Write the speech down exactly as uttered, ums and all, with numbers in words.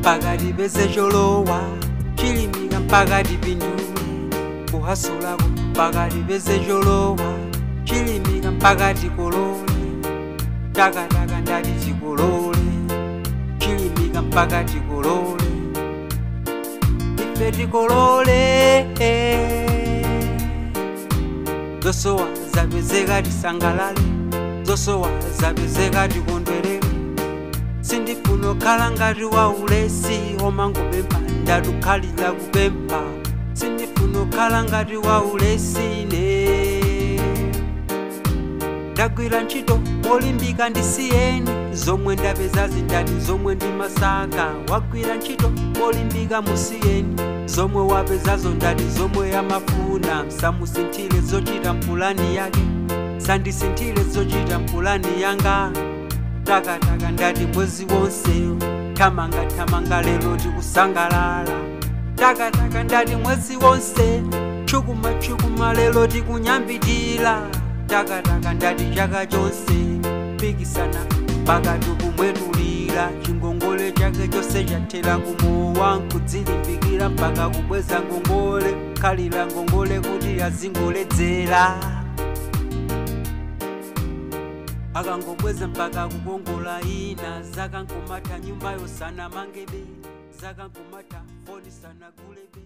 mpaka tipeze cholowa, chilimika mpaka tipinyule, kuhasulako mpaka tipeze cholowa, chilimika mpaka tikolole, takataka ndati tikolole, chilimika mpaka tikolole, ife tikolole. Zosowa zapezeka tisangalale, zosowa zapezeka tikondwerere, sindifuna kukhala ngati waulesi omangopempha ndatukhalira kupempha, sindifuna kukhala ngati waulesi ne. Ndagwira ntchito polimbika ndisiyeni, zomwe ndapeza zindani zomwe ndimasaka. Wagwira ntchito polimbika musiyeni, zomwe wapezazo ndani zomwe yamafuna. Msamusinthire zochita mpulani yake, sandisinthire zochita mpulani yanga. Takataka ndati mwezi wonse, thamanga thamanga lero tikusangalala. Takataka ndati mwezi wonse, chukuma chukuma lero tikunyambitira. Takataka ndati chaka chonse, pikisana mpaka tikumwetulira. Chingongole chake chose chathera kumowa, nkudzilimbikira mpaka kubweza ngongole, khalira ngongole kuti azingoledzera. Akangobweza mpaka kukongola ina, zaka nkumata nyumba yosana mangebe, zaka nkumata foni sana gulebe.